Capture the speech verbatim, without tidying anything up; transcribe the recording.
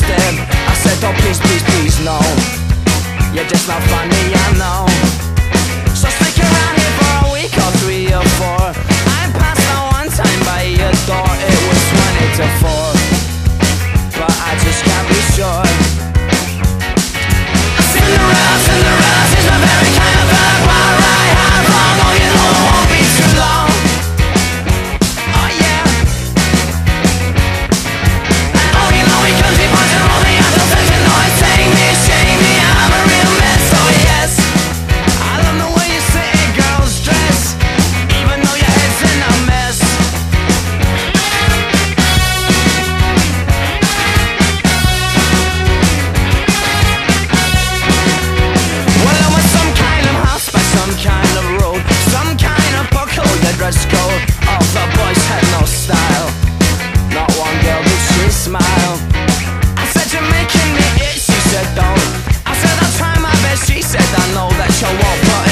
instead. I said, oh please, please, please, no. You're just not funny, I know. So stick around here for a week or three or four. I passed out one time by your door. It was twenty to four, but I just can't be sure. Cinderella, Cinderella, she's my very kind of bad. Why right, how wrong? Oh, you know it won't be too long. Oh yeah. And oh, you know we country boys and all the other things. You know it's take me, shame me, I'm a real mess. Oh yes. I love the way you say a girl's dress, even though your head's in a mess. Well, I was some kind of house by some kind of road, some kind of buckle, the dress code. All the boys had no style, not one girl did she smile. I said, you're making me itch, she said don't. I said, I'll try my best, she said, I know that you won't, but